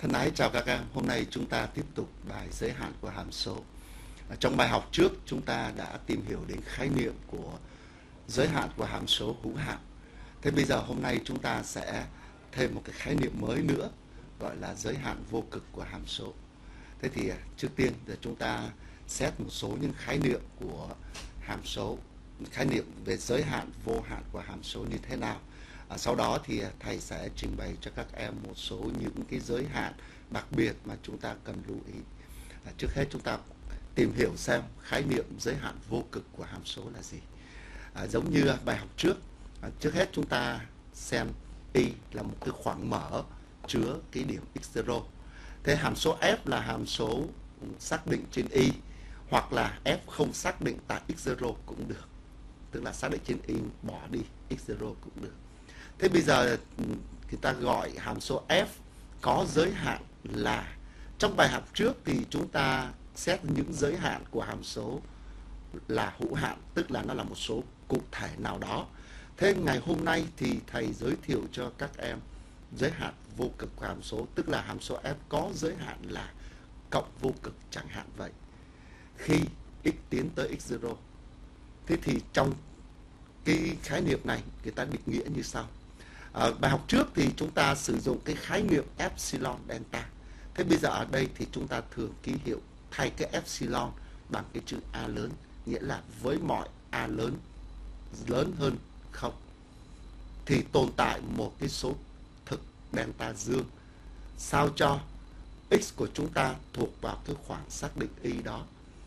Thân ái chào các em, hôm nay chúng ta tiếp tục bài giới hạn của hàm số. Trong bài học trước chúng ta đã tìm hiểu đến khái niệm của giới hạn của hàm số hữu hạn. Thế bây giờ hôm nay chúng ta sẽ thêm một cái khái niệm mới nữa gọi là giới hạn vô cực của hàm số. Thế thì trước tiên là chúng ta xét một số những khái niệm của hàm số, khái niệm về giới hạn vô hạn của hàm số như thế nào. Sau đó thì thầy sẽ trình bày cho các em một số những cái giới hạn đặc biệt mà chúng ta cần lưu ý. Trước hết chúng ta tìm hiểu xem khái niệm giới hạn vô cực của hàm số là gì. Giống như bài học trước, trước hết chúng ta xem y là một cái khoảng mở chứa cái điểm x0. Thế hàm số f là hàm số xác định trên y, hoặc là f không xác định tại x0 cũng được. Tức là xác định trên y bỏ đi x0 cũng được. Thế bây giờ người ta gọi hàm số f có giới hạn là, trong bài học trước thì chúng ta xét những giới hạn của hàm số là hữu hạn, tức là nó là một số cụ thể nào đó. Thế ngày hôm nay thì thầy giới thiệu cho các em giới hạn vô cực của hàm số, tức là hàm số f có giới hạn là cộng vô cực chẳng hạn vậy. Khi x tiến tới x0. Thế thì trong cái khái niệm này người ta định nghĩa như sau. Bài học trước thì chúng ta sử dụng cái khái niệm epsilon delta. Thế bây giờ ở đây thì chúng ta thường ký hiệu thay cái epsilon bằng cái chữ A lớn, nghĩa là với mọi A lớn hơn 0 thì tồn tại một cái số thực delta dương, sao cho x của chúng ta thuộc vào cái khoảng xác định y đó,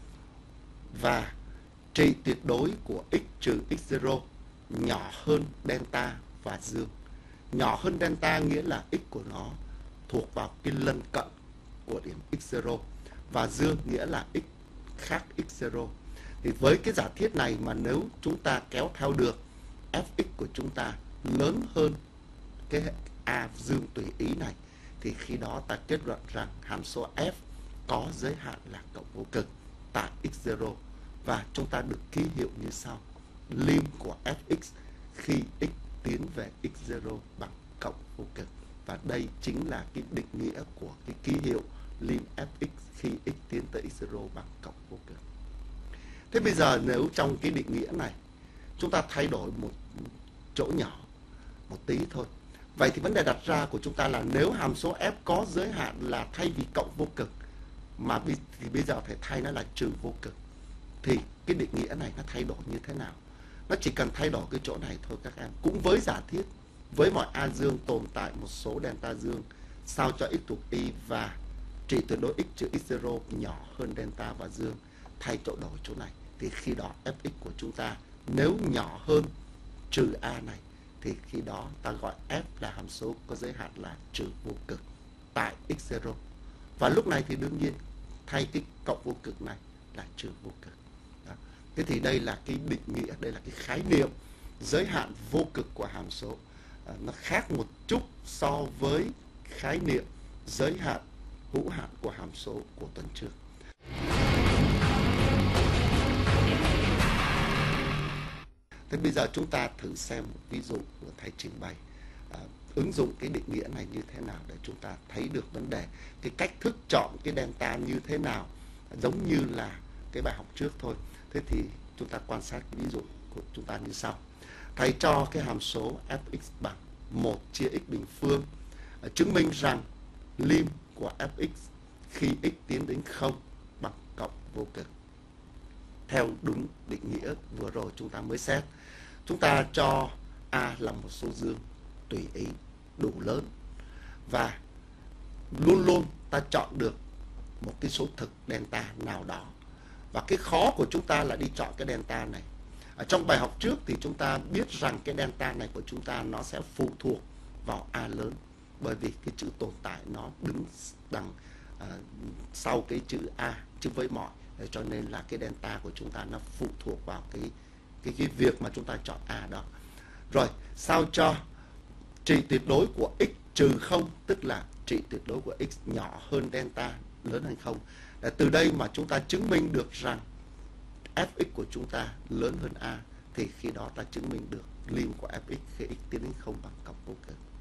và trị tuyệt đối của x trừ x0 nhỏ hơn delta và dương. Nhỏ hơn delta nghĩa là x của nó thuộc vào cái lân cận của điểm x0, và dương nghĩa là x khác x0. Thì với cái giả thiết này mà nếu chúng ta kéo theo được fx của chúng ta lớn hơn cái a dương tùy ý này, thì khi đó ta kết luận rằng hàm số f có giới hạn là cộng vô cực tại x0, và chúng ta được ký hiệu như sau: lim của fx khi x tiến về x0 bằng cộng vô cực. Và đây chính là cái định nghĩa của cái ký hiệu lim fx khi x tiến tới x0 bằng cộng vô cực. Thế bây giờ nếu trong cái định nghĩa này chúng ta thay đổi một chỗ nhỏ một tí thôi, vậy thì vấn đề đặt ra của chúng ta là nếu hàm số f có giới hạn là thay vì cộng vô cực mà thì bây giờ phải thay nó là trừ vô cực, thì cái định nghĩa này nó thay đổi như thế nào? Nó chỉ cần thay đổi cái chỗ này thôi các em. Cũng với giả thiết với mọi a dương tồn tại một số delta dương, sao cho x thuộc y và trị tuyệt đối x trừ x0 nhỏ hơn delta và dương, thay chỗ đổi chỗ này, thì khi đó fx của chúng ta nếu nhỏ hơn trừ a này, thì khi đó ta gọi f là hàm số có giới hạn là trừ vô cực tại x0. Và lúc này thì đương nhiên thay cái cộng vô cực này là trừ vô cực. Đó. Thế thì đây là cái định nghĩa, đây là cái khái niệm giới hạn vô cực của hàm số. Nó khác một chút so với khái niệm giới hạn hữu hạn của hàm số của tuần trước. Thế bây giờ chúng ta thử xem một ví dụ của thầy trình bày, ứng dụng cái định nghĩa này như thế nào để chúng ta thấy được vấn đề, cái cách thức chọn cái delta như thế nào, giống như là cái bài học trước thôi. Thế thì chúng ta quan sát cái ví dụ của chúng ta như sau. Thầy cho cái hàm số fx bằng 1 chia x bình phương, chứng minh rằng lim của fx khi x tiến đến 0 bằng cộng vô cực. Theo đúng định nghĩa vừa rồi chúng ta mới xét. Chúng ta cho a là một số dương tùy ý đủ lớn, và luôn luôn ta chọn được một cái số thực delta nào đó. Và cái khó của chúng ta là đi chọn cái delta này. Ở trong bài học trước thì chúng ta biết rằng cái delta này của chúng ta nó sẽ phụ thuộc vào a lớn, bởi vì cái chữ tồn tại nó đứng đằng sau cái chữ a, chứ với mọi, cho nên là cái delta của chúng ta nó phụ thuộc vào cái việc mà chúng ta chọn a đó. Rồi sao cho trị tuyệt đối của x trừ 0, tức là trị tuyệt đối của x nhỏ hơn delta lớn hơn 0. Từ đây mà chúng ta chứng minh được rằng fx của chúng ta lớn hơn a, thì khi đó ta chứng minh được lim của fx khi x tiến đến 0 bằng cộng vô cực.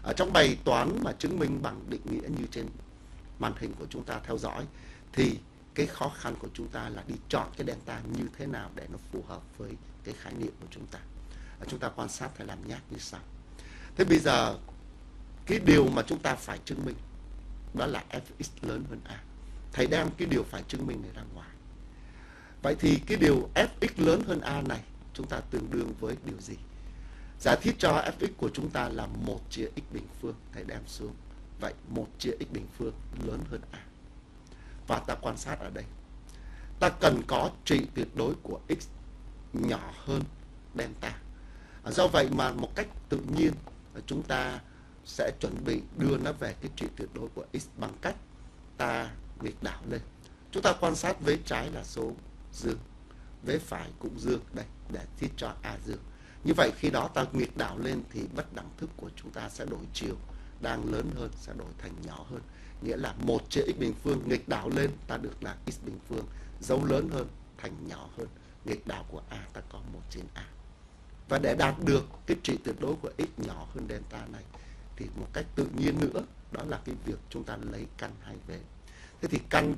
Ở trong bài toán mà chứng minh bằng định nghĩa như trên màn hình của chúng ta theo dõi, thì cái khó khăn của chúng ta là đi chọn cái delta như thế nào để nó phù hợp với cái khái niệm của chúng ta. Chúng ta quan sát thầy làm nháp như sau. Thế bây giờ cái điều mà chúng ta phải chứng minh đó là fx lớn hơn a. Thầy đem cái điều phải chứng minh này ra ngoài. Vậy thì cái điều fx lớn hơn a này chúng ta tương đương với điều gì? Giả thiết cho fx của chúng ta là 1 chia x bình phương, thầy đem xuống. Vậy 1 chia x bình phương lớn hơn a. Và ta quan sát ở đây. Ta cần có trị tuyệt đối của x nhỏ hơn delta. Do vậy mà một cách tự nhiên chúng ta sẽ chuẩn bị đưa nó về cái trị tuyệt đối của x bằng cách ta nghịch đảo lên. Chúng ta quan sát vế trái là số dương, vế phải cũng dương đây để thiết cho a dương. Như vậy khi đó ta nghịch đảo lên thì bất đẳng thức của chúng ta sẽ đổi chiều, đang lớn hơn sẽ đổi thành nhỏ hơn. Nghĩa là 1 chia x bình phương nghịch đảo lên ta được là x bình phương, dấu lớn hơn thành nhỏ hơn. Nghịch đảo của a ta có 1 trên a. Và để đạt được cái trị tuyệt đối của x nhỏ hơn delta này thì một cách tự nhiên nữa đó là cái việc chúng ta lấy căn hai vế. Thế thì căn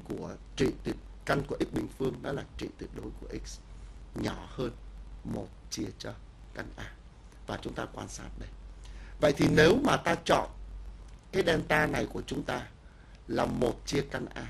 của x bình phương đó là trị tuyệt đối của x nhỏ hơn 1 chia cho căn a. Và chúng ta quan sát đây. Vậy thì nếu mà ta chọn cái delta này của chúng ta là 1 chia căn a,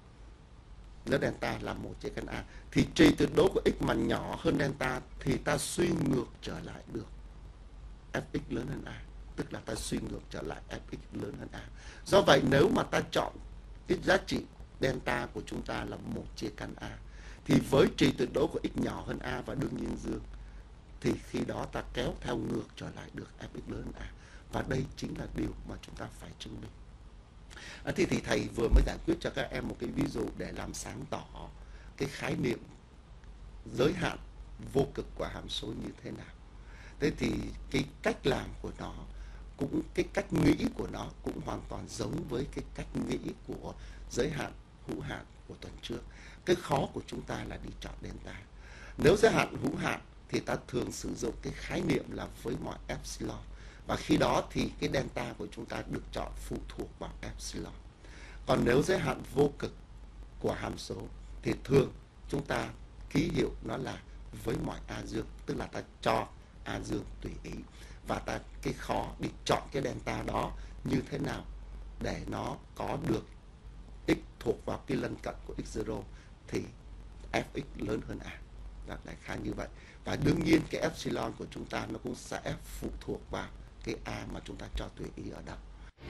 nếu delta là 1 chia căn a thì trị tuyệt đối của x mà nhỏ hơn delta thì ta suy ngược trở lại được fx lớn hơn a, tức là ta suy ngược trở lại fx lớn hơn a. Do vậy nếu mà ta chọn cái giá trị delta của chúng ta là 1 chia căn a thì với trị tuyệt đối của x nhỏ hơn a và đương nhiên dương thì khi đó ta kéo theo ngược trở lại được fx lớn hơn a. Và đây chính là điều mà chúng ta phải chứng minh. Thì thầy vừa mới giải quyết cho các em một cái ví dụ để làm sáng tỏ cái khái niệm giới hạn vô cực của hàm số như thế nào. Thế thì cái cách làm của nó cũng, cái cách nghĩ của nó cũng hoàn toàn giống với cái cách nghĩ của giới hạn hữu hạn của tuần trước. Cái khó của chúng ta là đi chọn delta. Nếu giới hạn hữu hạn thì ta thường sử dụng cái khái niệm là với mọi epsilon. Và khi đó thì cái delta của chúng ta được chọn phụ thuộc vào epsilon. Còn nếu giới hạn vô cực của hàm số thì thường chúng ta ký hiệu nó là với mọi a dương, tức là ta cho a dương tùy ý. Và cái khó đi chọn cái delta đó như thế nào để nó có được x thuộc vào cái lân cận của x0 thì fx lớn hơn a. Đó, đại khái như vậy. Và đương nhiên cái epsilon của chúng ta nó cũng sẽ phụ thuộc vào cái a mà chúng ta cho tùy ý ở đâu.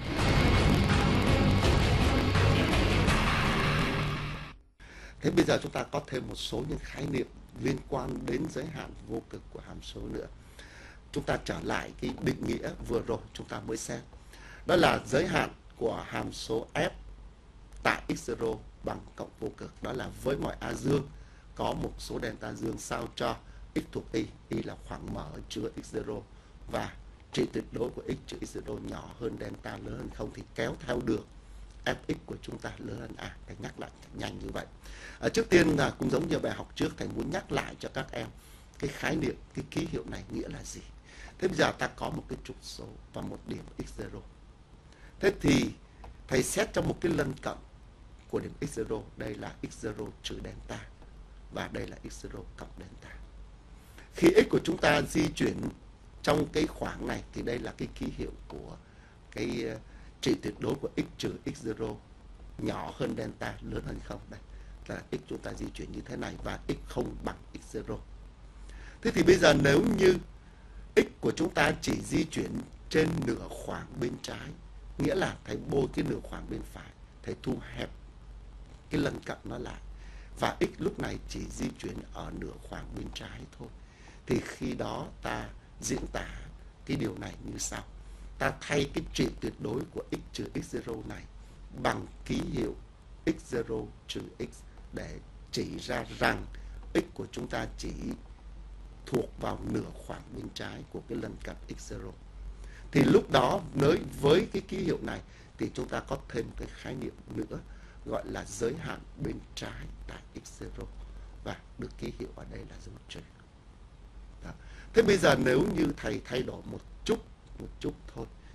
Thế bây giờ chúng ta có thêm một số những khái niệm liên quan đến giới hạn vô cực của hàm số nữa. Chúng ta trở lại cái định nghĩa vừa rồi chúng ta mới xem. Đó là giới hạn của hàm số f tại x0 bằng cộng vô cực. Đó là với mọi a dương có một số delta dương sao cho x thuộc y, y là khoảng mở chứa x0 và trị tuyệt đối của x trừ x0 nhỏ hơn delta lớn hơn không thì kéo theo được fx của chúng ta lớn hơn a. Thầy nhắc lại nhanh như vậy. Trước tiên là cũng giống như bài học trước, thầy muốn nhắc lại cho các em cái khái niệm, cái ký hiệu này nghĩa là gì. Thế bây giờ ta có một cái trục số và một điểm x0. Thế thì thầy xét cho một cái lân cận của điểm x0, đây là x0 trừ delta và đây là x0 cộng delta. Khi x của chúng ta di chuyển trong cái khoảng này thì đây là cái ký hiệu của cái trị tuyệt đối của x trừ x0 nhỏ hơn delta lớn hơn không. Đây là x chúng ta di chuyển như thế này và x không bằng x0. Thế thì bây giờ nếu như x của chúng ta chỉ di chuyển trên nửa khoảng bên trái, nghĩa là thầy bôi cái nửa khoảng bên phải, thầy thu hẹp cái lân cận nó lại và x lúc này chỉ di chuyển ở nửa khoảng bên trái thôi, thì khi đó ta diễn tả cái điều này như sau. Ta thay cái trị tuyệt đối của x trừ x0 này bằng ký hiệu x0 trừ x để chỉ ra rằng x của chúng ta chỉ thuộc vào nửa khoảng bên trái của cái lân cận x0. Thì lúc đó với cái ký hiệu này thì chúng ta có thêm cái khái niệm nữa gọi là giới hạn bên trái tại x0 và được ký hiệu ở đây là dấu trừ. Thế bây giờ nếu như thầy thay đổi một chút thôi,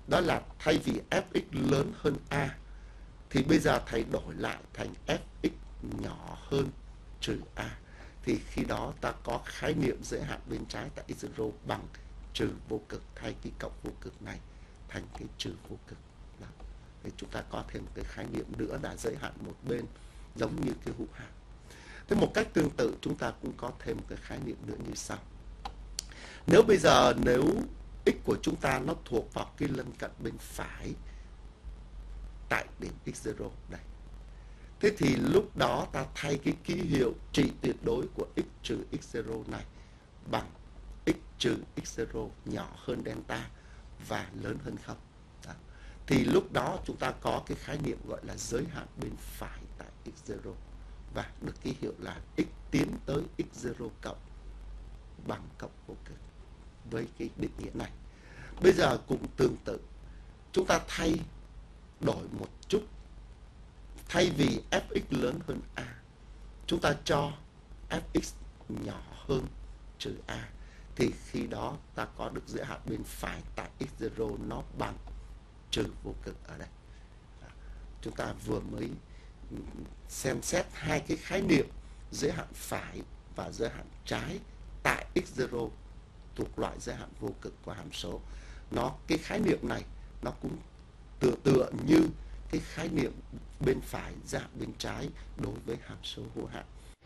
Đó là thay vì fx lớn hơn a thì bây giờ thầy đổi lại thành fx nhỏ hơn trừ a. Thì khi đó ta có khái niệm giới hạn bên trái tại x0 bằng trừ vô cực, thay cái cộng vô cực này thành cái trừ vô cực. Đó. Thì chúng ta có thêm một cái khái niệm nữa là giới hạn một bên giống như cái hữu hạn. Thế một cách tương tự chúng ta cũng có thêm một cái khái niệm nữa như sau. Nếu bây giờ nếu x của chúng ta nó thuộc vào cái lân cận bên phải tại điểm x0 đây. Thế thì lúc đó ta thay cái ký hiệu trị tuyệt đối của x trừ x0 này bằng x trừ x0 nhỏ hơn delta và lớn hơn 0. Đó. Thì lúc đó chúng ta có cái khái niệm gọi là giới hạn bên phải tại x0 và được ký hiệu là x tiến tới x0 cộng bằng cộng vô cực với cái định nghĩa này. Bây giờ cũng tương tự, chúng ta thay đổi một chút. Thay vì fx lớn hơn a, chúng ta cho fx nhỏ hơn trừ a. Thì khi đó ta có được giới hạn bên phải tại x0 nó bằng trừ vô cực ở đây. Chúng ta vừa mới xem xét hai cái khái niệm giới hạn phải và giới hạn trái tại x0 thuộc loại giới hạn vô cực của hàm số. Cái khái niệm này nó cũng tựa như cái khái niệm bên phải giới hạn bên trái đối với hàm số hữu hạn.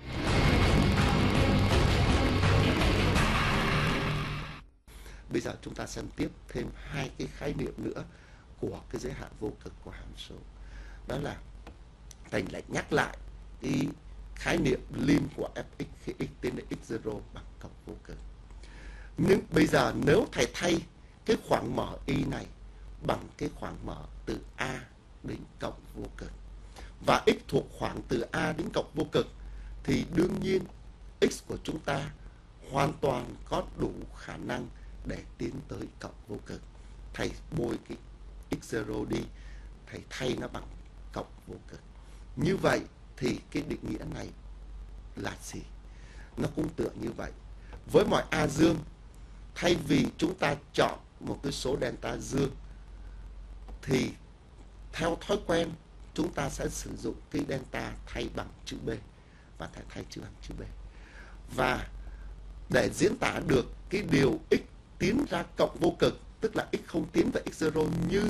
Bây giờ chúng ta xem tiếp thêm hai cái khái niệm nữa của cái giới hạn vô cực của hàm số. Đó là thầy lại nhắc lại cái khái niệm lim của fx khi x tiến đến x0 bằng cộng vô cực. Nhưng bây giờ nếu thầy thay cái khoảng mở y này bằng cái khoảng mở từ a đến cộng vô cực và x thuộc khoảng từ a đến cộng vô cực thì đương nhiên x của chúng ta hoàn toàn có đủ khả năng để tiến tới cộng vô cực. Thầy bôi cái x0 đi, thầy thay nó bằng cộng vô cực. Như vậy thì cái định nghĩa này là gì? Nó cũng tựa như vậy. Với mọi a dương, thay vì chúng ta chọn một cái số delta dương thì theo thói quen chúng ta sẽ sử dụng cái delta thay bằng chữ B và thay chữ bằng chữ B. Và để diễn tả được cái điều x tiến ra cộng vô cực, tức là x không tiến về x0 như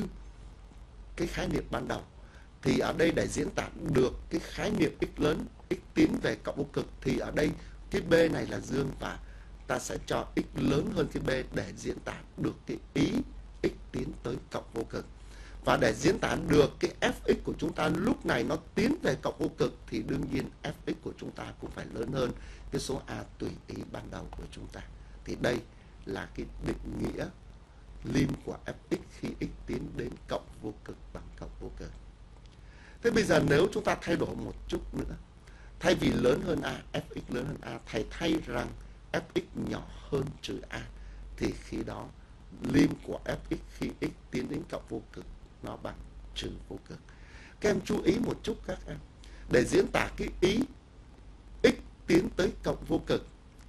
cái khái niệm ban đầu, thì ở đây để diễn tả được cái khái niệm x lớn, x tiến về cộng vô cực, thì ở đây cái B này là dương và ta sẽ cho x lớn hơn cái B để diễn tả được cái ý x tiến tới cộng vô cực. Và để diễn tả được cái fx của chúng ta lúc này nó tiến về cộng vô cực thì đương nhiên fx của chúng ta cũng phải lớn hơn cái số a tùy ý ban đầu của chúng ta. Thì đây là cái định nghĩa lim của fx khi x tiến đến cộng vô cực bằng cộng vô cực. Thế bây giờ nếu chúng ta thay đổi một chút nữa, thay vì lớn hơn a, fx lớn hơn a, thầy thay rằng fx nhỏ hơn trừ a, thì khi đó lim của fx khi x tiến đến cộng vô cực nó bằng trừ vô cực. Các em chú ý một chút các em. Để diễn tả cái ý x tiến tới cộng vô cực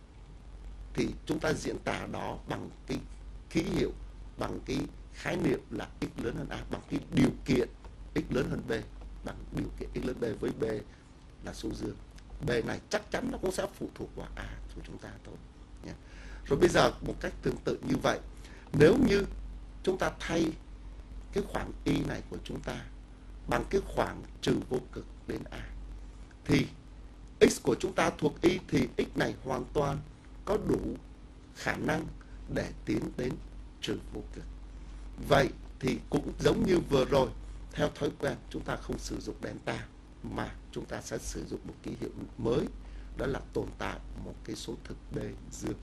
thì chúng ta diễn tả đó bằng cái ký hiệu, bằng cái khái niệm là x lớn hơn a, bằng cái điều kiện x lớn hơn b, bằng điều kiện x lớn b với b là số dương. B này chắc chắn nó cũng sẽ phụ thuộc vào a của chúng ta thôi nhé. Rồi bây giờ một cách tương tự như vậy, nếu như chúng ta thay cái khoảng y này của chúng ta bằng cái khoảng trừ vô cực đến a, thì x của chúng ta thuộc y thì x này hoàn toàn có đủ khả năng để tiến đến trừ vô cực. Vậy thì cũng giống như vừa rồi, theo thói quen chúng ta không sử dụng delta mà chúng ta sẽ sử dụng một ký hiệu mới, đó là tồn tại một cái số thực b dương.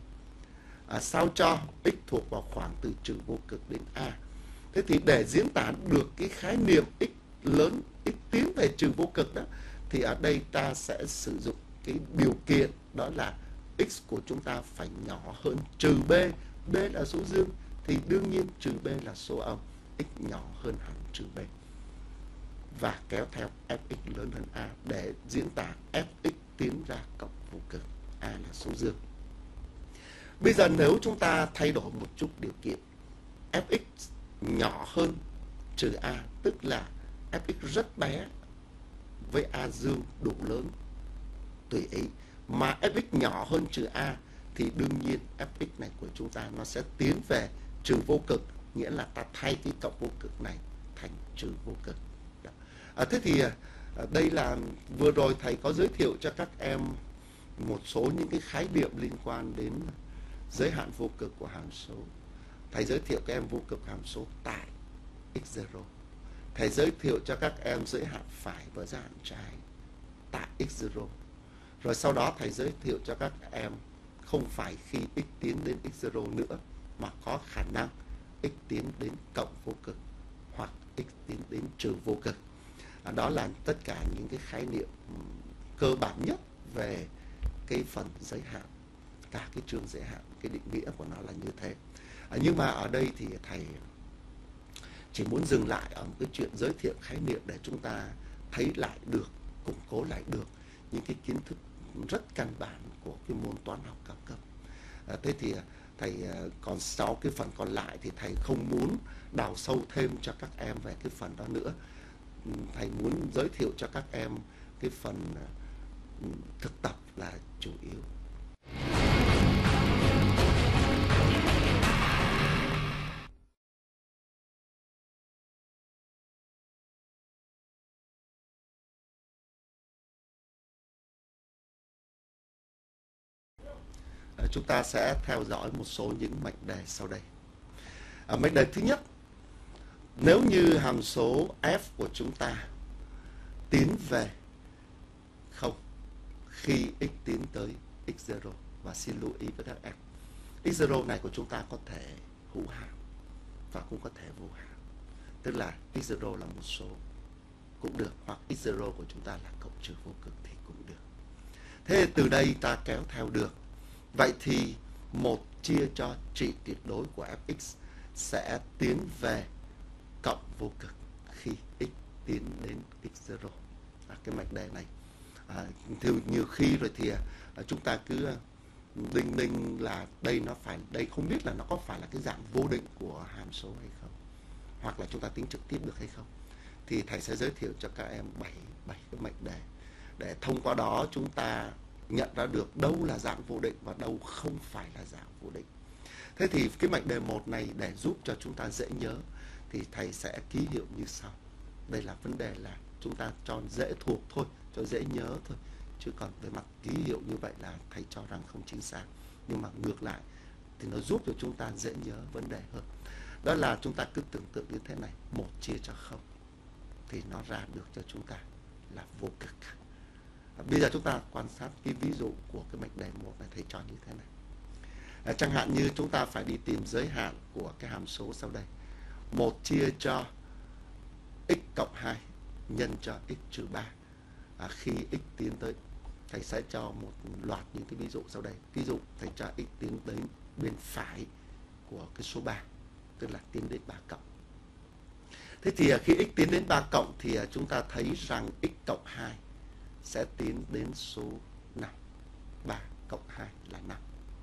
Sao cho x thuộc vào khoảng từ trừ vô cực đến a. Thế thì để diễn tả được cái khái niệm x lớn, x tiến về trừ vô cực đó, thì ở đây ta sẽ sử dụng cái điều kiện đó là x của chúng ta phải nhỏ hơn trừ b. B là số dương thì đương nhiên trừ b là số âm, x nhỏ hơn hẳn trừ b. Và kéo theo fx lớn hơn a để diễn tả fx tiến ra cộng vô cực, a là số dương. Bây giờ nếu chúng ta thay đổi một chút điều kiện, fx nhỏ hơn trừ A, tức là fx rất bé với A dương đủ lớn tùy ý, mà fx nhỏ hơn trừ A thì đương nhiên fx này của chúng ta nó sẽ tiến về trừ vô cực, nghĩa là ta thay cái cộng vô cực này thành trừ vô cực. Thế thì đây là vừa rồi thầy có giới thiệu cho các em một số những cái khái niệm liên quan đến giới hạn vô cực của hàm số. Thầy giới thiệu các em vô cực hàm số tại x0. Thầy giới thiệu cho các em giới hạn phải và giới hạn trái tại x0. Rồi sau đó thầy giới thiệu cho các em không phải khi x tiến đến x0 nữa, mà có khả năng x tiến đến cộng vô cực hoặc x tiến đến trừ vô cực. Đó là tất cả những cái khái niệm cơ bản nhất về cái phần giới hạn, cả cái trường giới hạn, cái định nghĩa của nó là như thế. Nhưng mà ở đây thì thầy chỉ muốn dừng lại ở một cái chuyện giới thiệu khái niệm để chúng ta thấy lại được, củng cố lại được những cái kiến thức rất căn bản của cái môn toán học cao cấp. Thế thì thầy còn sau cái phần còn lại thì thầy không muốn đào sâu thêm cho các em về cái phần đó nữa. Thầy muốn giới thiệu cho các em cái phần thực tập là chủ yếu. Chúng ta sẽ theo dõi một số những mệnh đề sau đây. Mệnh đề thứ nhất, nếu như hàm số f của chúng ta tiến về 0 khi x tiến tới x0, và xin lưu ý với các em, x0 này của chúng ta có thể hữu hàm và cũng có thể vô hàm, tức là x0 là một số cũng được, hoặc x0 của chúng ta là cộng trừ vô cực thì cũng được. Thế từ đây ta kéo theo được. Vậy thì 1 chia cho trị tuyệt đối của fx sẽ tiến về cộng vô cực khi x tiến đến x0. Cái mệnh đề này nhiều khi rồi thì chúng ta cứ đinh ninh là đây nó phải, đây không biết là nó có phải là cái dạng vô định của hàm số hay không, hoặc là chúng ta tính trực tiếp được hay không. Thì thầy sẽ giới thiệu cho các em 7 cái mệnh đề để thông qua đó chúng ta nhận ra được đâu là dạng vô định và đâu không phải là dạng vô định. Thế thì cái mệnh đề 1 này để giúp cho chúng ta dễ nhớ thì thầy sẽ ký hiệu như sau. Đây là vấn đề là chúng ta cho dễ thuộc thôi, cho dễ nhớ thôi. Chứ còn về mặt ký hiệu như vậy là thầy cho rằng không chính xác. Nhưng mà ngược lại thì nó giúp cho chúng ta dễ nhớ vấn đề hơn. Đó là chúng ta cứ tưởng tượng như thế này, 1 chia cho 0 thì nó ra được cho chúng ta là vô cực. Bây giờ chúng ta quan sát cái ví dụ của cái mệnh đề 1 này, thầy cho như thế này. Chẳng hạn như chúng ta phải đi tìm giới hạn của cái hàm số sau đây. 1 chia cho x cộng 2 nhân cho x trừ 3 khi x tiến tới. Thầy sẽ cho một loạt những cái ví dụ sau đây. Ví dụ thầy cho x tiến đến bên phải của cái số 3, tức là tiến đến 3 cộng. Thế thì khi x tiến đến 3 cộng thì chúng ta thấy rằng x cộng 2 sẽ tiến đến số 5. 3 cộng 2 là 5.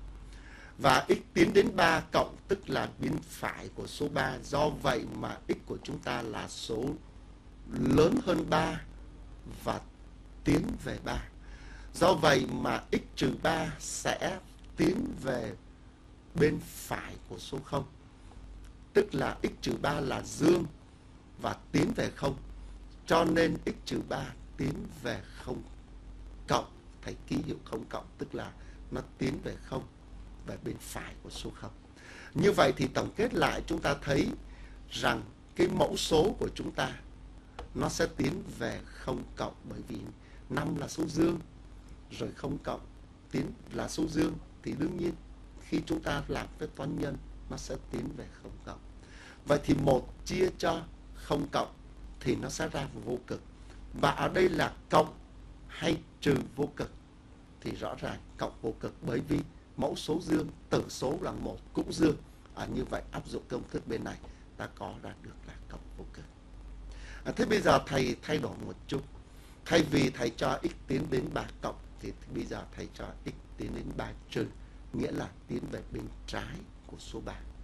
Và x tiến đến 3 cộng tức là bên phải của số 3. Do vậy mà x của chúng ta là số lớn hơn 3 và tiến về 3. Do vậy mà x trừ 3 sẽ tiến về bên phải của số 0. Tức là x trừ 3 là dương và tiến về 0. Cho nên x trừ 3 tiến về 0 cộng. Thầy ký hiệu 0 cộng tức là nó tiến về 0, về bên phải của số 0. Như vậy thì tổng kết lại chúng ta thấy rằng cái mẫu số của chúng ta nó sẽ tiến về 0 cộng, bởi vì 5 là số dương, rồi 0 cộng tiến là số dương, thì đương nhiên khi chúng ta làm phép toán nhân nó sẽ tiến về 0 cộng. Vậy thì 1 chia cho 0 cộng thì nó sẽ ra vô cực. Và ở đây là cộng hay trừ vô cực? Thì rõ ràng cộng vô cực, bởi vì mẫu số dương, tử số là 1 cũng dương. Như vậy áp dụng công thức bên này ta có ra được là cộng vô cực. Thế bây giờ thầy thay đổi một chút. Thay vì thầy cho x tiến đến 3 cộng thì bây giờ thầy cho x tiến đến 3 trừ, nghĩa là tiến về bên trái của số 3.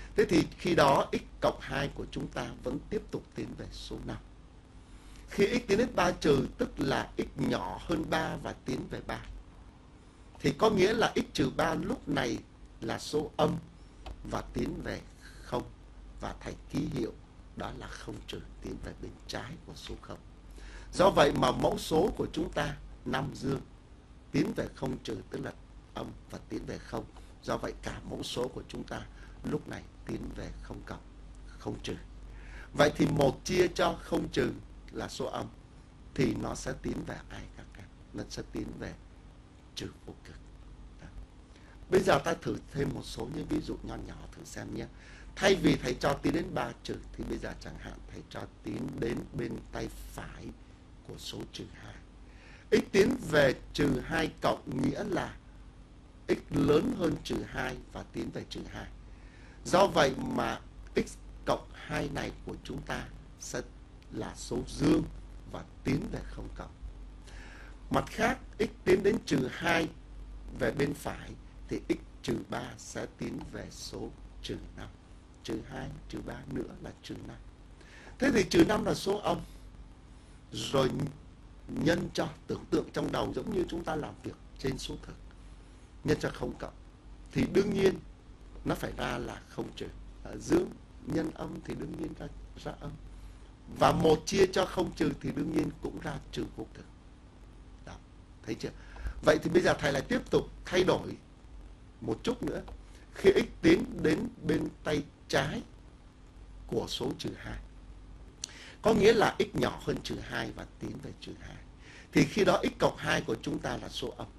Thế thì khi đó x cộng 2 của chúng ta vẫn tiếp tục tiến về số 5. Khi x tiến đến 3 trừ tức là x nhỏ hơn 3 và tiến về 3. Thì có nghĩa là x trừ 3 lúc này là số âm và tiến về 0. Và thầy ký hiệu đó là 0 trừ tiến về bên trái của số 0. Do vậy mà mẫu số của chúng ta 5 dương tiến về 0 trừ tức là âm và tiến về 0. Do vậy cả mẫu số của chúng ta lúc này tiến về 0 cộng, 0 trừ. Vậy thì 1 chia cho 0 trừ là số âm thì nó sẽ tiến về ai các em? Nó sẽ tiến về trừ vô cực. Đó. Bây giờ ta thử thêm một số những ví dụ nhỏ nhỏ thử xem nhé. Thay vì thầy cho tiến đến 3 trừ thì bây giờ chẳng hạn thầy cho tiến đến bên tay phải của số trừ 2. X tiến về trừ 2 cộng nghĩa là x lớn hơn trừ 2 và tiến về trừ 2. Do vậy mà x cộng 2 này của chúng ta sẽ là số dương và tiến về 0 cộng. Mặt khác, x tiến đến trừ 2 về bên phải thì x trừ 3 sẽ tiến về số trừ 5. Trừ 2, trừ 3 nữa là trừ 5. Thế thì trừ 5 là số âm. Rồi nhân cho, tưởng tượng trong đầu giống như chúng ta làm việc trên số thực. Nhân cho 0 cộng. Thì đương nhiên nó phải ra là 0 trừ. Dương nhân âm thì đương nhiên ra âm. Và 1 chia cho 0 trừ thì đương nhiên cũng ra trừ vô cực. Đó, thấy chưa? Vậy thì bây giờ thầy lại tiếp tục thay đổi một chút nữa. Khi x tiến đến bên tay trái của số trừ 2, có nghĩa là x nhỏ hơn trừ 2 và tiến về trừ 2. Thì khi đó x cộng 2 của chúng ta là số âm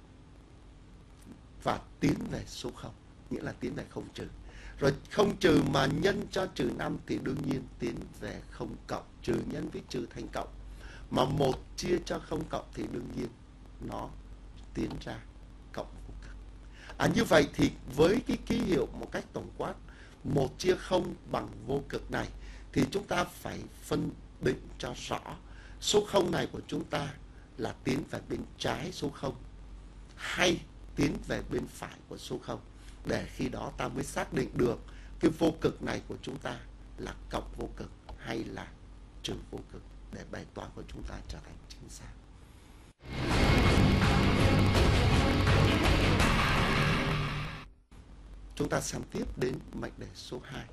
và tiến về số 0, nghĩa là tiến về 0 trừ. Rồi 0 trừ mà nhân cho trừ 5 thì đương nhiên tiến về 0 cộng. Trừ nhân với trừ thành cộng. Mà 1 chia cho 0 cộng thì đương nhiên nó tiến ra cộng vô cực. Như vậy thì với cái ký hiệu một cách tổng quát 1 chia 0 bằng vô cực này thì chúng ta phải phân định cho rõ số 0 này của chúng ta là tiến về bên trái số 0 hay tiến về bên phải của số 0. Để khi đó ta mới xác định được cái vô cực này của chúng ta là cộng vô cực hay là trừ vô cực để bài toán của chúng ta trở thành chính xác. Chúng ta xem tiếp đến mệnh đề số 2.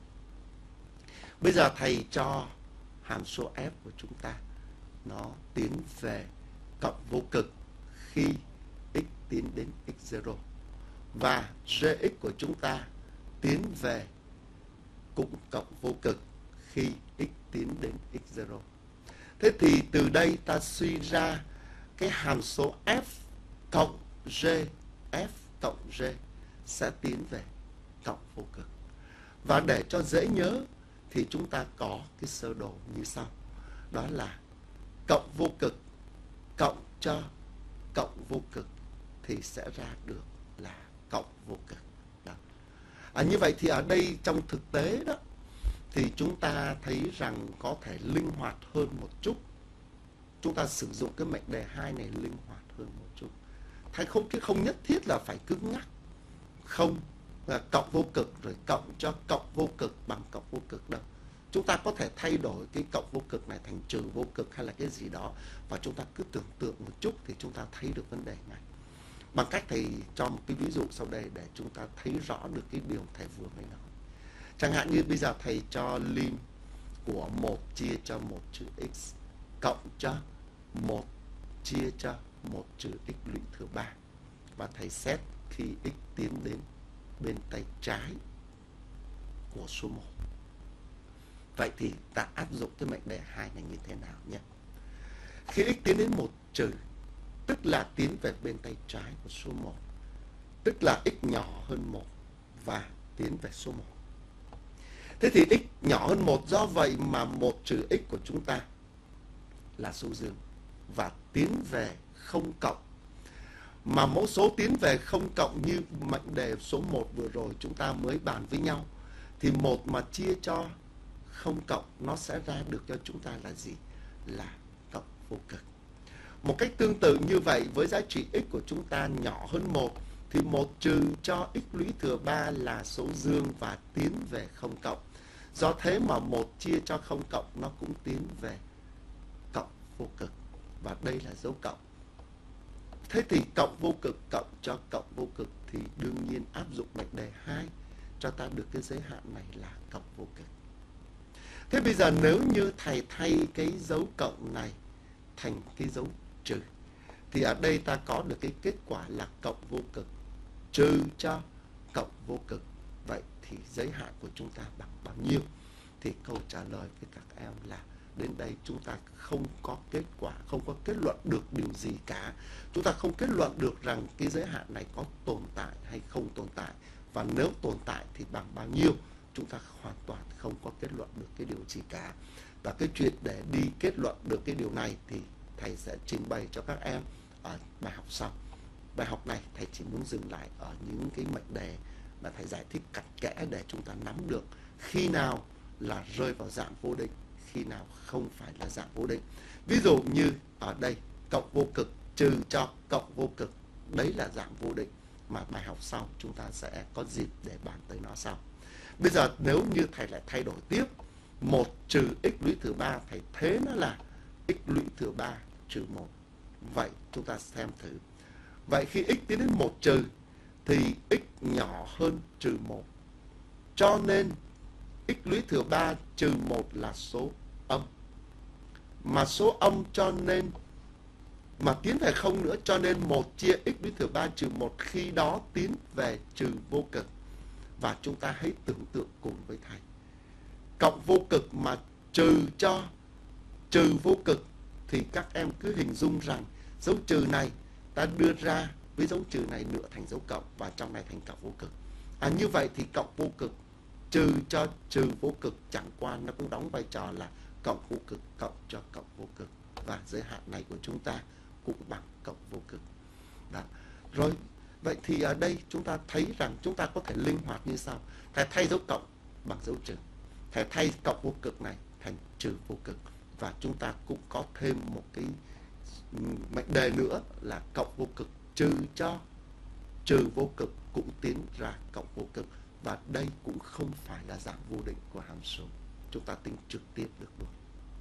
Bây giờ thầy cho hàm số f của chúng ta nó tiến về cộng vô cực khi x tiến đến x0 và gx của chúng ta tiến về cũng cộng vô cực khi x tiến đến x0. Thế thì từ đây ta suy ra cái hàm số f cộng g, f cộng g sẽ tiến về cộng vô cực. Và để cho dễ nhớ thì chúng ta có cái sơ đồ như sau. Đó là cộng vô cực cộng cho cộng vô cực thì sẽ ra được là cộng vô cực. Đó. Như vậy thì ở đây trong thực tế đó thì chúng ta thấy rằng có thể linh hoạt hơn một chút. Chúng ta sử dụng cái mệnh đề 2 này linh hoạt hơn một chút. Thay không nhất thiết là phải cứng nhắc. Không là cộng vô cực rồi cộng cho cộng vô cực bằng cộng vô cực đâu. Chúng ta có thể thay đổi cái cộng vô cực này thành trừ vô cực hay là cái gì đó. Và chúng ta cứ tưởng tượng một chút thì chúng ta thấy được vấn đề này. Bằng cách thầy cho một cái ví dụ sau đây để chúng ta thấy rõ được cái điều thầy vừa mới nói. Chẳng hạn như bây giờ thầy cho lim của 1 chia cho 1 trừ x cộng cho 1 chia cho 1 trừ x lũy thừa 3. Và thầy xét khi x tiến đến bên tay trái của số 1. Vậy thì ta áp dụng cái mệnh đề 2 này như thế nào nhé. Khi x tiến đến 1 trừ tức là tiến về bên tay trái của số 1. Tức là x nhỏ hơn 1 và tiến về số 1. Thế thì x nhỏ hơn 1, do vậy mà 1 trừ x của chúng ta là số dương và tiến về 0 cộng. Mà mẫu số tiến về 0 cộng như mệnh đề số 1 vừa rồi chúng ta mới bàn với nhau. Thì 1 mà chia cho 0 cộng nó sẽ ra được cho chúng ta là gì? Là cộng vô cực. Một cách tương tự như vậy với giá trị x của chúng ta nhỏ hơn 1 thì 1 trừ cho x lũy thừa 3 là số dương và tiến về 0 cộng. Do thế mà 1 chia cho 0 cộng nó cũng tiến về cộng vô cực. Và đây là dấu cộng. Thế thì cộng vô cực cộng cho cộng vô cực thì đương nhiên áp dụng mệnh đề 2 cho ta được cái giới hạn này là cộng vô cực. Thế bây giờ nếu như thầy thay cái dấu cộng này thành cái dấu trừ, thì ở đây ta có được cái kết quả là cộng vô cực trừ cho cộng vô cực. Vậy thì giới hạn của chúng ta bằng bao nhiêu? Thì câu trả lời với các em là đến đây chúng ta không có kết quả, không có kết luận được điều gì cả. Chúng ta không kết luận được rằng cái giới hạn này có tồn tại hay không tồn tại. Và nếu tồn tại thì bằng bao nhiêu? Chúng ta hoàn toàn không có kết luận được cái điều gì cả. Và cái chuyện để đi kết luận được cái điều này thì thầy sẽ trình bày cho các em ở bài học sau. Bài học này thầy chỉ muốn dừng lại ở những cái mệnh đề mà thầy giải thích cặn kẽ để chúng ta nắm được khi nào là rơi vào dạng vô định, khi nào không phải là dạng vô định. Ví dụ như ở đây cộng vô cực trừ cho cộng vô cực, đấy là dạng vô định mà bài học sau chúng ta sẽ có dịp để bàn tới nó sau. Bây giờ nếu như thầy lại thay đổi tiếp, 1 trừ x lũy thừa 3, thầy thế nó là x lũy thừa 3 trừ 1. Vậy chúng ta xem thử. Vậy khi x tiến đến 1 trừ thì x nhỏ hơn trừ 1. Cho nên x lũy thừa 3 trừ 1 là số âm. Mà số âm cho nên mà tiến về không nữa, cho nên 1 chia x lũy thừa 3 trừ 1 khi đó tiến về trừ vô cực. Và chúng ta hãy tưởng tượng cùng với thầy. Cộng vô cực mà trừ cho trừ vô cực thì các em cứ hình dung rằng dấu trừ này ta đưa ra với dấu trừ này nữa thành dấu cộng và trong này thành cộng vô cực. Như vậy thì cộng vô cực trừ cho trừ vô cực chẳng qua nó cũng đóng vai trò là cộng vô cực cộng cho cộng vô cực. Và giới hạn này của chúng ta cũng bằng cộng vô cực. Đó. Rồi, vậy thì ở đây chúng ta thấy rằng chúng ta có thể linh hoạt như sau. Thầy thay dấu cộng bằng dấu trừ. Thầy thay cộng vô cực này thành trừ vô cực. Và chúng ta cũng có thêm một cái mệnh đề nữa là cộng vô cực trừ cho trừ vô cực cũng tiến ra cộng vô cực. Và đây cũng không phải là dạng vô định của hàm số. Chúng ta tính trực tiếp được luôn.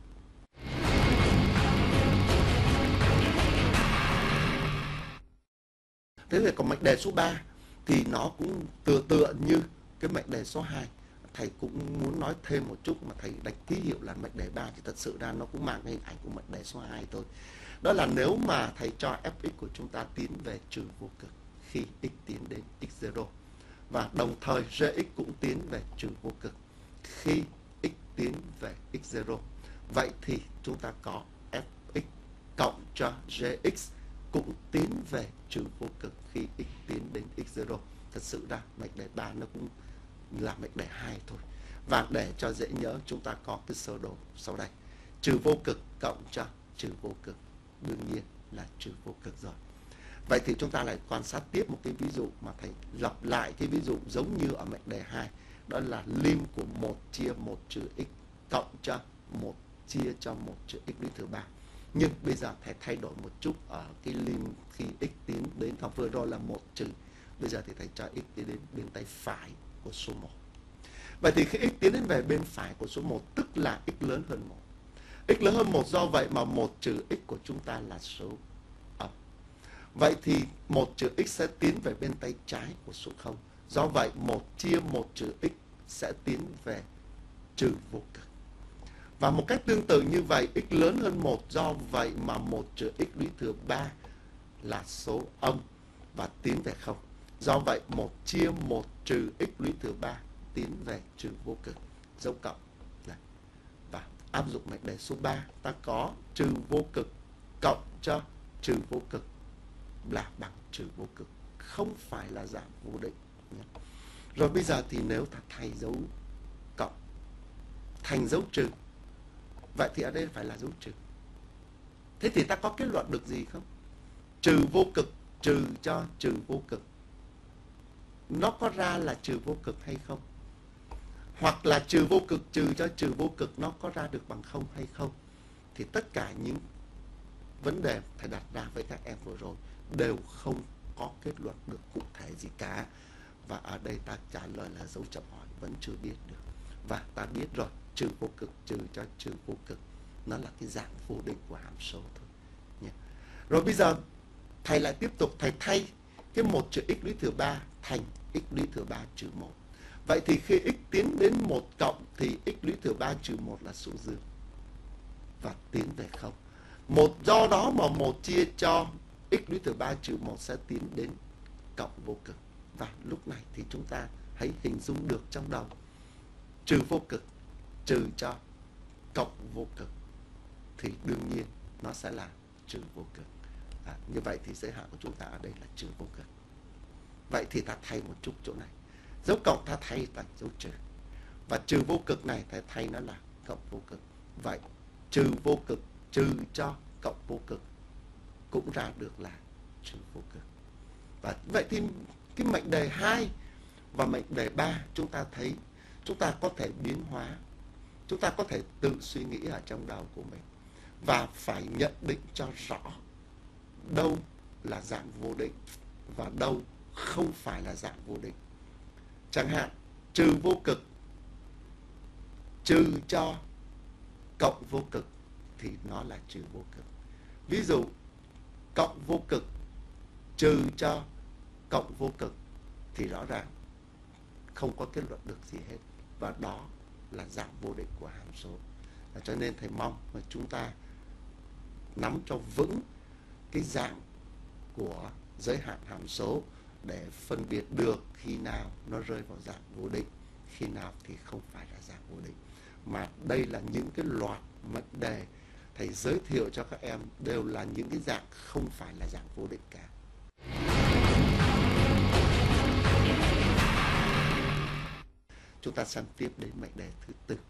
Thế thì còn mệnh đề số 3 thì nó cũng tựa như cái mệnh đề số 2. Thầy cũng muốn nói thêm một chút mà thầy đánh ký hiệu là mệnh đề 3 thì thật sự ra nó cũng mang hình ảnh của mệnh đề số 2 thôi. Đó là nếu mà thầy cho fx của chúng ta tiến về trừ vô cực khi x tiến đến x0 và đồng thời gx cũng tiến về trừ vô cực khi x tiến về x0. Vậy thì chúng ta có fx cộng cho gx cũng tiến về trừ vô cực khi x tiến đến x0. Thật sự ra mệnh đề 3 nó cũng là mệnh đề 2 thôi. Và để cho dễ nhớ chúng ta có cái sơ đồ sau đây. Trừ vô cực cộng cho trừ vô cực, đương nhiên là trừ vô cực rồi. Vậy thì chúng ta lại quan sát tiếp một cái ví dụ mà thầy lặp lại cái ví dụ giống như ở mệnh đề 2. Đó là lim của 1 chia 1 trừ x cộng cho 1 chia cho 1 trừ x lũy thừa 3. Nhưng bây giờ thầy thay đổi một chút ở cái lim khi x tiến đến, học vừa rồi là 1 trừ. Bây giờ thì thầy cho x tiến đến bên tay phải của số 1. Vậy thì khi x tiến đến về bên phải của số 1 tức là x lớn hơn 1. X lớn hơn 1 do vậy mà 1 trừ x của chúng ta là số âm. Vậy thì 1 trừ x sẽ tiến về bên tay trái của số 0. Do vậy 1 chia 1 trừ x sẽ tiến về trừ vô cực. Và một cách tương tự như vậy, x lớn hơn 1 do vậy mà 1 trừ x lũy thừa 3 là số âm và tiến về 0. Do vậy 1 chia 1 trừ x lũy thừa 3 tiến về trừ vô cực, dấu cộng. Và áp dụng mệnh đề số 3, ta có trừ vô cực cộng cho trừ vô cực là bằng trừ vô cực, không phải là dạng vô định. Rồi bây giờ thì nếu ta thay dấu cộng thành dấu trừ, vậy thì ở đây phải là dấu trừ. Thế thì ta có kết luận được gì không? Trừ vô cực trừ cho trừ vô cực, nó có ra là trừ vô cực hay không? Hoặc là trừ vô cực trừ cho trừ vô cực nó có ra được bằng 0 hay không? Thì tất cả những vấn đề thầy đặt ra với các em vừa rồi đều không có kết luận được cụ thể gì cả. Và ở đây ta trả lời là dấu chấm hỏi, vẫn chưa biết được. Và ta biết rồi, trừ vô cực trừ cho trừ vô cực, nó là cái dạng vô định của hàm số thôi nhé. Rồi bây giờ thầy lại tiếp tục, thầy thay cái 1 trừ x lũy thừa 3 thành x lũy thừa 3 trừ 1. Vậy thì khi x tiến đến 1 cộng thì x lũy thừa 3 trừ 1 là số dương và tiến về 0. Do đó mà 1 chia cho x lũy thừa 3 trừ 1 sẽ tiến đến cộng vô cực. Và lúc này thì chúng ta hãy hình dung được trong đầu, trừ vô cực trừ cho cộng vô cực thì đương nhiên nó sẽ là trừ vô cực. Như vậy thì giới hạn của chúng ta ở đây là trừ vô cực. Vậy thì ta thay một chút chỗ này, dấu cộng ta thay bằng dấu trừ, và trừ vô cực này ta thay nó là cộng vô cực. Vậy trừ vô cực trừ cho cộng vô cực cũng ra được là trừ vô cực. Và vậy thì cái mệnh đề 2 và mệnh đề 3 chúng ta thấy chúng ta có thể biến hóa, chúng ta có thể tự suy nghĩ ở trong đầu của mình và phải nhận định cho rõ đâu là dạng vô định và đâu không phải là dạng vô định. Chẳng hạn trừ vô cực trừ cho cộng vô cực thì nó là trừ vô cực. Ví dụ cộng vô cực trừ cho cộng vô cực thì rõ ràng không có kết luận được gì hết, và đó là dạng vô định của hàm số. Cho nên thầy mong mà chúng ta nắm cho vững cái dạng của giới hạn hàm số để phân biệt được khi nào nó rơi vào dạng vô định, khi nào thì không phải là dạng vô định. Mà đây là những cái loạt mệnh đề thầy giới thiệu cho các em đều là những cái dạng không phải là dạng vô định cả. Chúng ta sang tiếp đến mệnh đề thứ 4.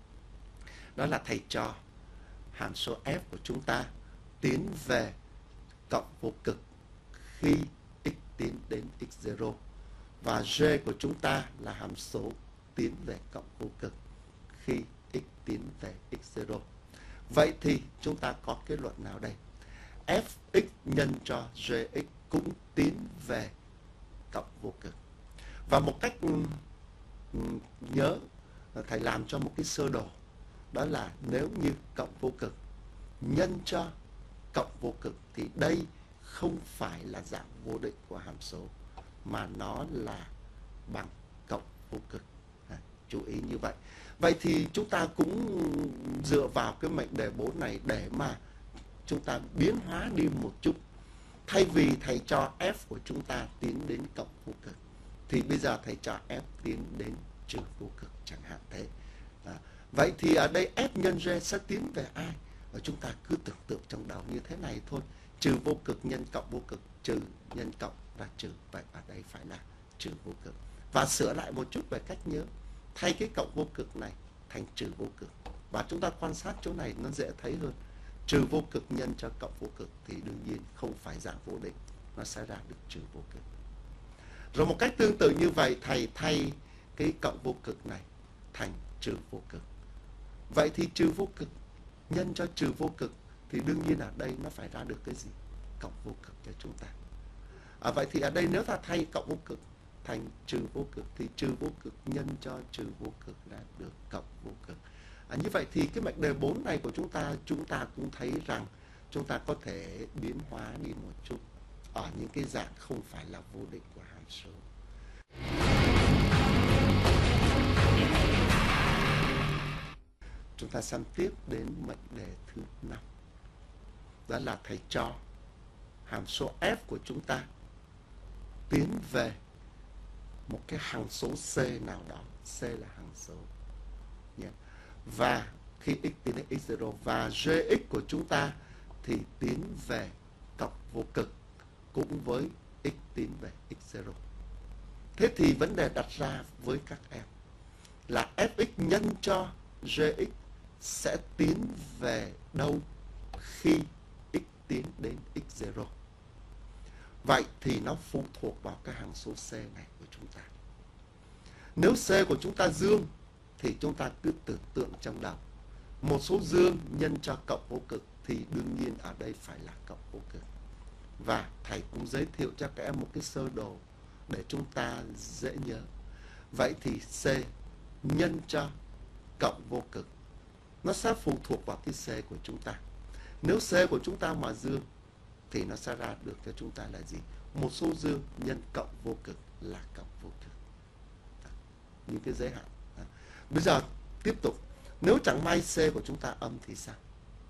Đó là thầy cho hàm số f của chúng ta tiến về cộng vô cực khi x tiến đến x0, và g của chúng ta là hàm số tiến về cộng vô cực khi x tiến về x0. Vậy thì chúng ta có kết luận nào đây? Fx nhân cho gx cũng tiến về cộng vô cực. Và một cách nhớ, thầy làm cho một cái sơ đồ, đó là nếu như cộng vô cực nhân cho cộng vô cực thì đây không phải là dạng vô định của hàm số mà nó là bằng cộng vô cực. Chú ý như vậy. Vậy thì chúng ta cũng dựa vào cái mệnh đề 4 này để mà chúng ta biến hóa đi một chút. Thay vì thầy cho f của chúng ta tiến đến cộng vô cực thì bây giờ thầy cho f tiến đến trừ vô cực chẳng hạn thế. Vậy thì ở đây f nhân g sẽ tiến về ai? Và chúng ta cứ tưởng tượng trong đầu như thế này thôi. Trừ vô cực nhân cộng vô cực, trừ nhân cộng là trừ. Vậy ở đây phải là trừ vô cực. Và sửa lại một chút về cách nhớ, thay cái cộng vô cực này thành trừ vô cực. Và chúng ta quan sát chỗ này nó dễ thấy hơn. Trừ vô cực nhân cho cộng vô cực thì đương nhiên không phải dạng vô định, nó sẽ ra được trừ vô cực. Rồi một cách tương tự như vậy, thầy thay cái cộng vô cực này thành trừ vô cực. Vậy thì trừ vô cực nhân cho trừ vô cực thì đương nhiên ở đây nó phải ra được cái gì? Cộng vô cực cho chúng ta. Vậy thì ở đây nếu ta thay cộng vô cực thành trừ vô cực thì trừ vô cực nhân cho trừ vô cực là được cộng vô cực. Như vậy thì cái mệnh đề 4 này của chúng ta cũng thấy rằng chúng ta có thể biến hóa đi một chút ở những cái dạng không phải là vô định của hàm số. Chúng ta sang tiếp đến mệnh đề thứ 5. Đó là thầy cho hàm số f của chúng ta tiến về một cái hằng số c nào đó. C là hằng số. Và khi x tiến đến x0 và gx của chúng ta thì tiến về cộng vô cực cũng với x tiến về x0. Thế thì vấn đề đặt ra với các em là fx nhân cho gx sẽ tiến về đâu khi x tiến đến x0. Vậy thì nó phụ thuộc vào cái hằng số c này của chúng ta. Nếu c của chúng ta dương thì chúng ta cứ tưởng tượng trong đầu một số dương nhân cho cộng vô cực thì đương nhiên ở đây phải là cộng vô cực. Và thầy cũng giới thiệu cho các em một cái sơ đồ để chúng ta dễ nhớ. Vậy thì C nhân cho cộng vô cực, nó sẽ phụ thuộc vào cái C của chúng ta. Nếu C của chúng ta mà dương thì nó sẽ ra được cho chúng ta là gì? Một số dương nhân cộng vô cực là cộng vô cực. Những cái giới hạn. Bây giờ tiếp tục. Nếu chẳng may C của chúng ta âm thì sao?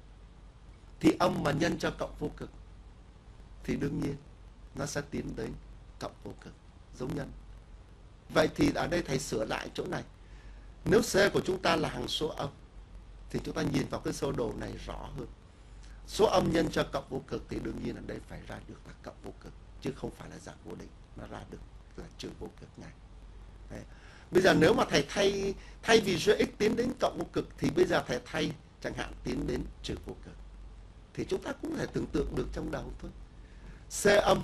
Thì âm mà nhân cho cộng vô cực thì đương nhiên nó sẽ tiến đến cộng vô cực, giống nhân. Vậy thì ở đây thầy sửa lại chỗ này. Nếu C của chúng ta là hằng số âm thì chúng ta nhìn vào cái sơ đồ này rõ hơn. Số âm nhân cho cộng vô cực thì đương nhiên ở đây phải ra được là cộng vô cực, chứ không phải là dạng vô định, nó ra được là trừ vô cực ngay. Đấy. Bây giờ nếu mà thầy thay vì Gx tiến đến cộng vô cực thì bây giờ thầy thay chẳng hạn tiến đến trừ vô cực, thì chúng ta cũng có thể tưởng tượng được trong đầu thôi. C âm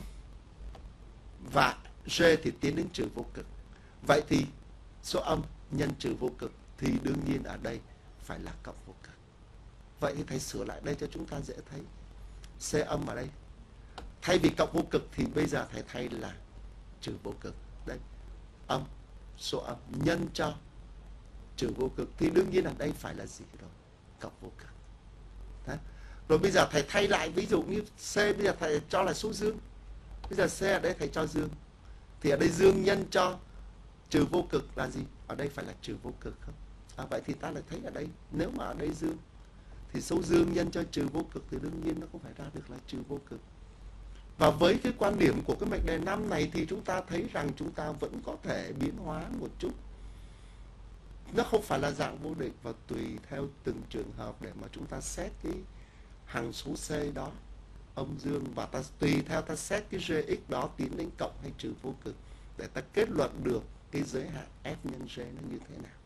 và G thì tiến đến trừ vô cực. Vậy thì số âm nhân trừ vô cực thì đương nhiên ở đây phải là cộng vô cực. Vậy thì thầy sửa lại đây cho chúng ta dễ thấy. C âm ở đây, thay vì cộng vô cực thì bây giờ thầy thay là trừ vô cực. Đây, âm, số âm nhân cho trừ vô cực thì đương nhiên ở đây phải là gì rồi? Cộng vô cực. Đấy. Rồi bây giờ thầy thay lại, ví dụ như C bây giờ thầy cho là số dương. Bây giờ C ở đây thầy cho dương. Thì ở đây dương nhân cho trừ vô cực là gì? Ở đây phải là trừ vô cực không? Vậy thì ta lại thấy ở đây, nếu mà ở đây dương thì số dương nhân cho trừ vô cực thì đương nhiên nó không phải ra được là trừ vô cực. Và với cái quan điểm của cái mệnh đề 5 này thì chúng ta thấy rằng chúng ta vẫn có thể biến hóa một chút. Nó không phải là dạng vô định, và tùy theo từng trường hợp để mà chúng ta xét cái hằng số C đó, âm dương, và ta tùy theo ta xét cái Gx đó tiến đến cộng hay trừ vô cực để ta kết luận được cái giới hạn F nhân G nó như thế nào.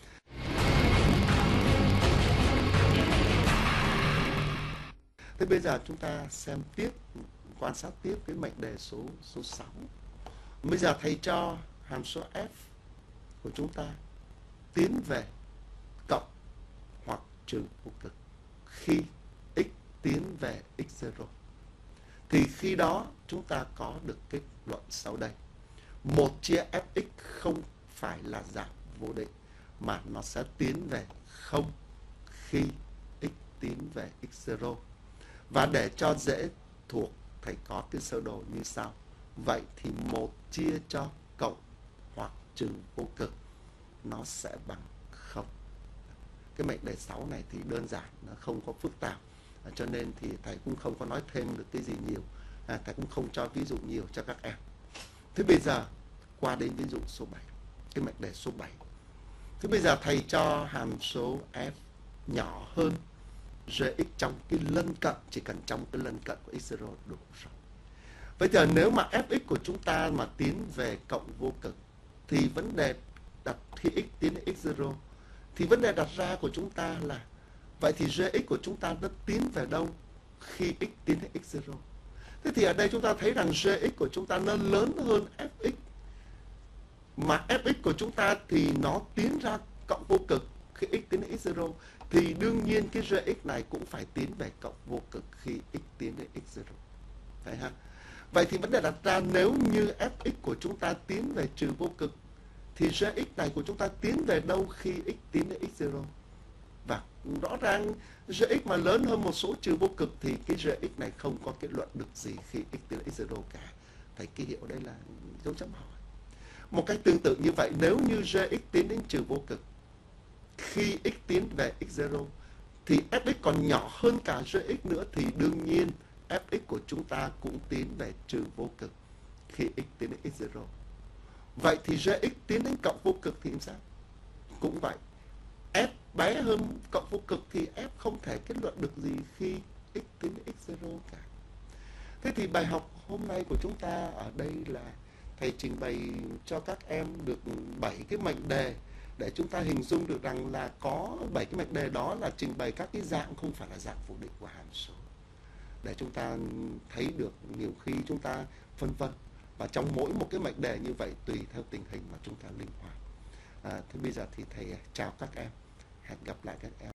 Thế bây giờ chúng ta xem tiếp, quan sát tiếp cái mệnh đề số 6. Bây giờ thầy cho hàm số F của chúng ta tiến về cộng hoặc trừ vô cực khi x tiến về x0. Thì khi đó chúng ta có được kết luận sau đây. 1 chia fx không phải là dạng vô định, mà nó sẽ tiến về 0 khi x tiến về x0. Và để cho dễ thuộc, thầy có cái sơ đồ như sau. Vậy thì 1 chia cho cộng hoặc trừ vô cực nó sẽ bằng 0. Cái mệnh đề 6 này thì đơn giản, nó không có phức tạp, cho nên thì thầy cũng không có nói thêm được cái gì nhiều. Thầy cũng không cho ví dụ nhiều cho các em. Thế bây giờ qua đến ví dụ số 7, cái mệnh đề số 7. Thế bây giờ thầy cho hàm số f nhỏ hơn Gx trong cái lân cận, chỉ cần trong cái lân cận của x0 đủ rồi. Bây giờ nếu mà fx của chúng ta mà tiến về cộng vô cực thì vấn đề đặt khi x tiến đến x0 thì vấn đề đặt ra của chúng ta là vậy thì Gx của chúng ta nó tiến về đâu khi x tiến đến x0? Thế thì ở đây chúng ta thấy rằng Gx của chúng ta nó lớn hơn fx, mà fx của chúng ta thì nó tiến ra cộng vô cực khi x tiến đến x0, thì đương nhiên cái Gx này cũng phải tiến về cộng vô cực khi x tiến đến x0. Đấy ha. Vậy thì vấn đề đặt ra, nếu như fx của chúng ta tiến về trừ vô cực thì Gx này của chúng ta tiến về đâu khi x tiến đến x0? Và rõ ràng Gx mà lớn hơn một số trừ vô cực thì cái Gx này không có kết luận được gì khi x tiến đến x0 cả. Thầy ký hiệu đây là dấu chấm hỏi. Một cách tương tự như vậy, nếu như Gx tiến đến trừ vô cực khi x tiến về x0 thì fx còn nhỏ hơn cả Gx nữa, thì đương nhiên fx của chúng ta cũng tiến về trừ vô cực khi x tiến đến x0. Vậy thì Gx tiến đến cộng vô cực thì sao? Cũng vậy. F bé hơn cộng vô cực thì F không thể kết luận được gì khi x tiến đến x0 cả. Thế thì bài học hôm nay của chúng ta ở đây là thầy trình bày cho các em được 7 cái mệnh đề để chúng ta hình dung được rằng là có 7 cái mệnh đề đó là trình bày các cái dạng không phải là dạng vô định của hàm số, để chúng ta thấy được nhiều khi chúng ta phân vân, và trong mỗi một cái mệnh đề như vậy tùy theo tình hình mà chúng ta linh hoạt. Thế bây giờ thì thầy chào các em, hẹn gặp lại các em